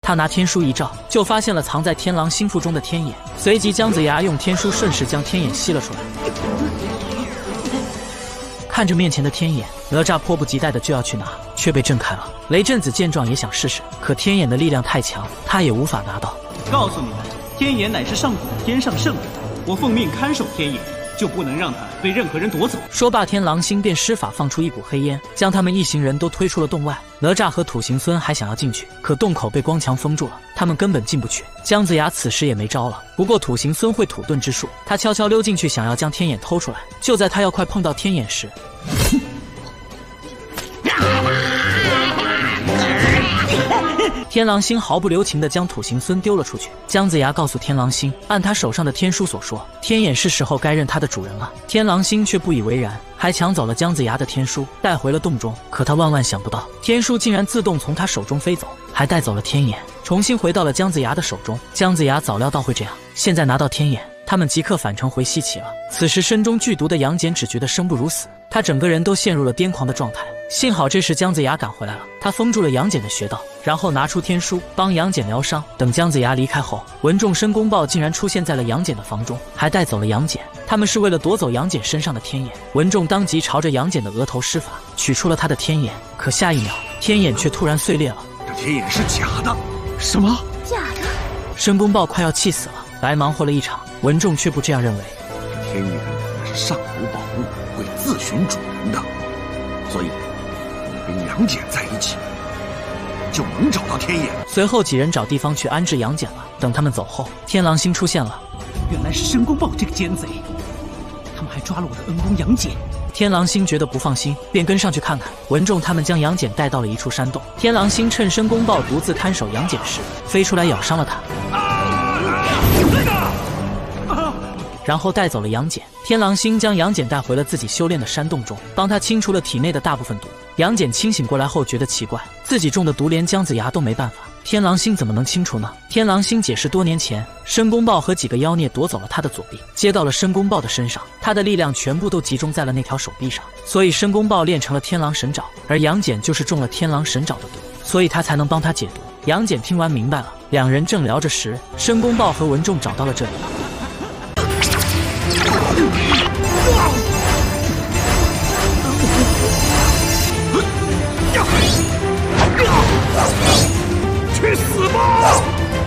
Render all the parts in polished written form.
他拿天书一照，就发现了藏在天狼心腹中的天眼。随即姜子牙用天书顺势将天眼吸了出来。看着面前的天眼，哪吒迫不及待的就要去拿，却被震开了。雷震子见状也想试试，可天眼的力量太强，他也无法拿到。 告诉你们，天眼乃是上古的天上圣人，我奉命看守天眼，就不能让他被任何人夺走。 说罢，天狼星便施法放出一股黑烟，将他们一行人都推出了洞外。哪吒和土行孙还想要进去，可洞口被光墙封住了，他们根本进不去。姜子牙此时也没招了，不过土行孙会土遁之术，他悄悄溜进去，想要将天眼偷出来。就在他要快碰到天眼时，天狼星毫不留情地将土行孙丢了出去。姜子牙告诉天狼星，按他手上的天书所说，天眼是时候该认他的主人了。天狼星却不以为然，还抢走了姜子牙的天书，带回了洞中。可他万万想不到，天书竟然自动从他手中飞走，还带走了天眼，重新回到了姜子牙的手中。姜子牙早料到会这样，现在拿到天眼，他们即刻返程回西岐了。此时身中剧毒的杨戬只觉得生不如死，他整个人都陷入了癫狂的状态。幸好这时姜子牙赶回来了，他封住了杨戬的穴道，然后拿出天书帮杨戬疗伤。等姜子牙离开后，文仲申公豹竟然出现在了杨戬的房中，还带走了杨戬。他们是为了夺走杨戬身上的天眼。文仲当即朝着杨戬的额头施法，取出了他的天眼，可下一秒天眼却突然碎裂了。 这天眼是假的？什么？ 假的？ 申公豹快要气死了，白忙活了一场，文仲却不这样认为。 这天眼那是上古宝物，会自寻主人的，所以跟杨戬在一起，就能找到天眼。 随后几人找地方去安置杨戬了。等他们走后，天狼星出现了。 原来是申公豹这个奸贼，他们还抓了我的恩公杨戬。 天狼星觉得不放心，便跟上去看看。文仲他们将杨戬带到了一处山洞。天狼星趁申公豹独自看守杨戬时，飞出来咬伤了他。然后带走了杨戬。天狼星将杨戬带回了自己修炼的山洞中，帮他清除了体内的大部分毒。杨戬清醒过来后觉得奇怪，自己中的毒连姜子牙都没办法，天狼星怎么能清除呢？天狼星解释，多年前申公豹和几个妖孽夺走了他的左臂，接到了申公豹的身上，他的力量全部都集中在了那条手臂上，所以申公豹练成了天狼神爪，而杨戬就是中了天狼神爪的毒，所以他才能帮他解毒。杨戬听完明白了，两人正聊着时，申公豹和文仲找到了这里了。 去死吧！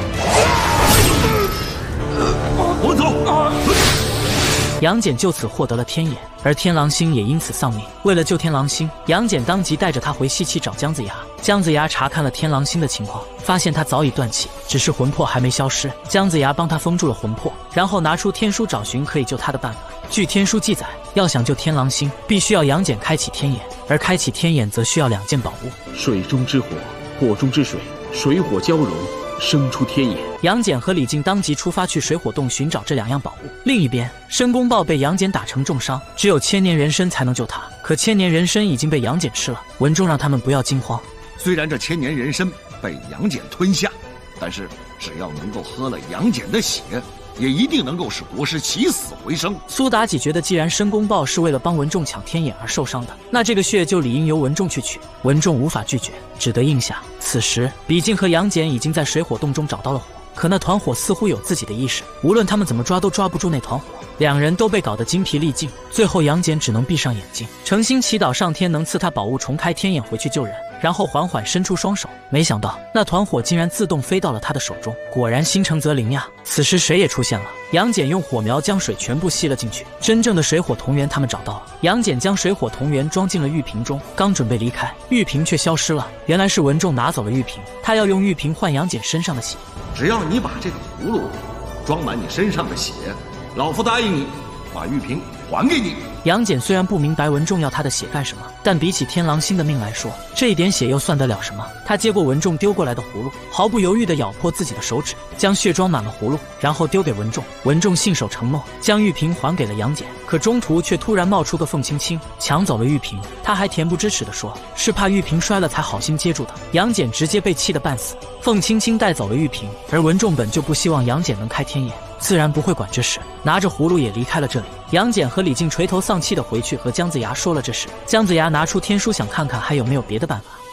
我走。 杨戬就此获得了天眼，而天狼星也因此丧命。为了救天狼星，杨戬当即带着他回西岐找姜子牙。姜子牙查看了天狼星的情况，发现他早已断气，只是魂魄还没消失。姜子牙帮他封住了魂魄，然后拿出天书找寻可以救他的办法。据天书记载，要想救天狼星，必须要杨戬开启天眼，而开启天眼则需要2件宝物： 水中之火，火中之水，水火交融，生出天眼。 杨戬和李靖当即出发去水火洞寻找这2样宝物。另一边，申公豹被杨戬打成重伤，只有千年人参才能救他，可千年人参已经被杨戬吃了。文仲让他们不要惊慌， 虽然这千年人参被杨戬吞下，但是只要能够喝了杨戬的血，也一定能够使国师起死回生。 苏妲己觉得，既然申公豹是为了帮文仲抢天眼而受伤的，那这个血就理应由文仲去取。文仲无法拒绝，只得应下。此时，李靖和杨戬已经在水火洞中找到了火，可那团火似乎有自己的意识，无论他们怎么抓都抓不住那团火。两人都被搞得精疲力尽，最后杨戬只能闭上眼睛，诚心祈祷上天能赐他宝物重开天眼回去救人，然后缓缓伸出双手。没想到那团火竟然自动飞到了他的手中，果然心诚则灵呀。此时水也出现了，杨戬用火苗将水全部吸了进去。真正的水火同源他们找到了，杨戬将水火同源装进了玉瓶中，刚准备离开，玉瓶却消失了。原来是文仲拿走了玉瓶，他要用玉瓶换杨戬身上的血。 只要你把这个葫芦装满你身上的血，老夫答应你把玉瓶还给你。 杨戬虽然不明白文仲要他的血干什么，但比起天狼星的命来说，这一点血又算得了什么？他接过文仲丢过来的葫芦，毫不犹豫地咬破自己的手指，将血装满了葫芦，然后丢给文仲。文仲信守承诺，将玉瓶还给了杨戬。可中途却突然冒出个凤青青，抢走了玉瓶。他还恬不知耻地说，是怕玉瓶摔了才好心接住的。杨戬直接被气得半死。凤青青带走了玉瓶，而文仲本就不希望杨戬能开天眼，自然不会管这事，拿着葫芦也离开了这里。杨戬和李靖垂头丧气地回去和姜子牙说了这事。姜子牙拿出天书想看看还有没有别的办法，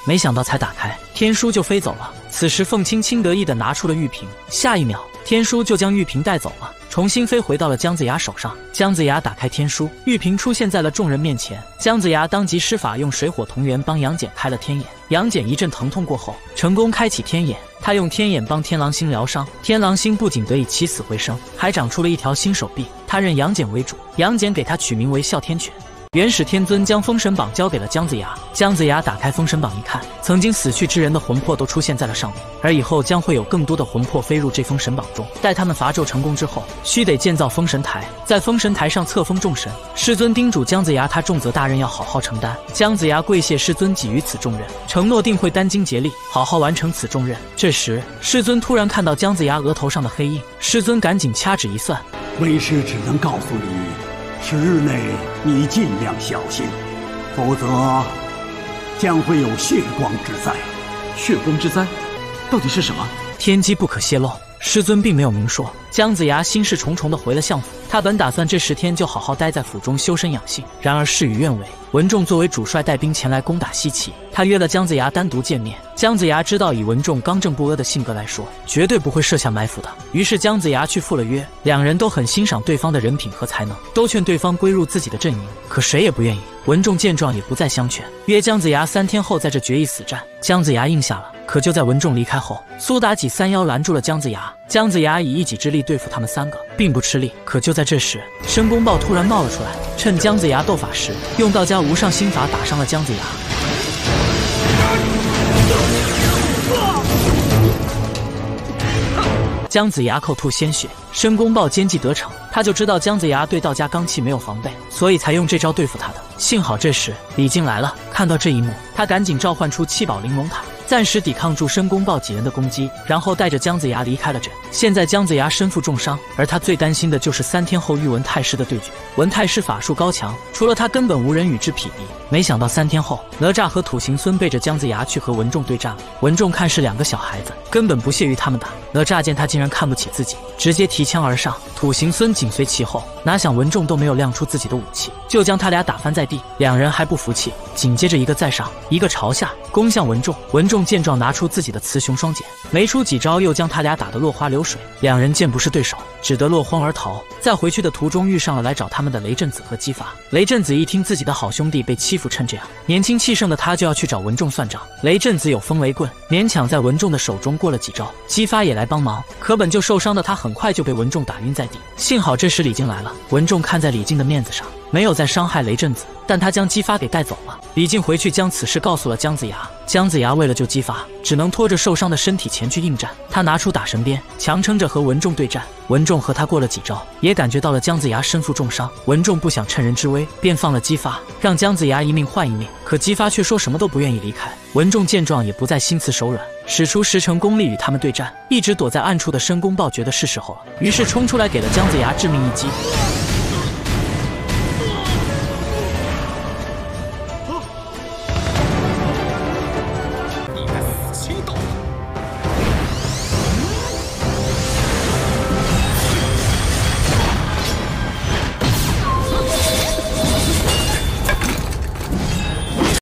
没想到才打开，天书就飞走了。此时凤青青得意地拿出了玉瓶，下一秒天书就将玉瓶带走了，重新飞回到了姜子牙手上。姜子牙打开天书，玉瓶出现在了众人面前。姜子牙当即施法，用水火同源帮杨戬开了天眼。杨戬一阵疼痛过后，成功开启天眼。他用天眼帮天狼星疗伤，天狼星不仅得以起死回生，还长出了一条新手臂。他认杨戬为主，杨戬给他取名为哮天犬。元始天尊将封神榜交给了姜子牙，姜子牙打开封神榜一看，曾经死去之人的魂魄都出现在了上面，而以后将会有更多的魂魄飞入这封神榜中。待他们伐纣成功之后，须得建造封神台，在封神台上册封众神。师尊叮嘱姜子牙，他重责大任要好好承担。姜子牙跪谢师尊给予此重任，承诺定会殚精竭力，好好完成此重任。这时，师尊突然看到姜子牙额头上的黑印，师尊赶紧掐指一算， 为师只能告诉你，10日内你尽量小心，否则将会有血光之灾。 血光之灾，到底是什么？ 天机不可泄露，师尊并没有明说。姜子牙心事重重地回了相府，他本打算这10天就好好待在府中修身养性，然而事与愿违。文仲作为主帅带兵前来攻打西岐，他约了姜子牙单独见面。姜子牙知道以文仲刚正不阿的性格来说，绝对不会设下埋伏的，于是姜子牙去赴了约。两人都很欣赏对方的人品和才能，都劝对方归入自己的阵营，可谁也不愿意。文仲见状也不再相劝，约姜子牙3天后在这决一死战。姜子牙应下了，可就在文仲离开后，苏妲己3妖拦住了姜子牙。姜子牙以一己之力对付他们3个，并不吃力。可就在这时，申公豹突然冒了出来，趁姜子牙斗法时，用道家无上心法打伤了姜子牙。姜子牙口吐鲜血，申公豹奸计得逞，他就知道姜子牙对道家罡气没有防备，所以才用这招对付他的。幸好这时李靖来了，看到这一幕，他赶紧召唤出7宝玲珑塔，暂时抵抗住申公豹几人的攻击，然后带着姜子牙离开了阵。现在姜子牙身负重伤，而他最担心的就是3天后与文太师的对决。文太师法术高强，除了他根本无人与之匹敌。没想到3天后，哪吒和土行孙背着姜子牙去和文仲对战了。文仲看是2个小孩子，根本不屑于他们打。哪吒见他竟然看不起自己，直接提枪而上，土行孙紧随其后。哪想文仲都没有亮出自己的武器，就将他俩打翻在地。两人还不服气，紧接着一个在上，一个朝下，攻向文仲。文仲见状，拿出自己的雌雄双锏，没出几招又将他俩打得落花流水。两人见不是对手，只得落荒而逃。在回去的途中遇上了来找他们的雷震子和姬发。雷震子一听自己的好兄弟被欺负成这样，年轻气盛的他就要去找文仲算账。雷震子有风雷棍，勉强在文仲的手中过了几招。姬发也来帮忙，可本就受伤的他很快就被文仲打晕在地。幸好这时李靖来了，文仲看在李靖的面子上，没有再伤害雷震子，但他将姬发给带走了。李靖回去将此事告诉了姜子牙，姜子牙为了救姬发，只能拖着受伤的身体前去应战。他拿出打神鞭，强撑着和文仲对战。文仲和他过了几招，也感觉到了姜子牙身负重伤。文仲不想趁人之危，便放了姬发，让姜子牙一命换一命。可姬发却说什么都不愿意离开。文仲见状也不再心慈手软，使出10成功力与他们对战。一直躲在暗处的申公豹觉得是时候了，于是冲出来给了姜子牙致命一击。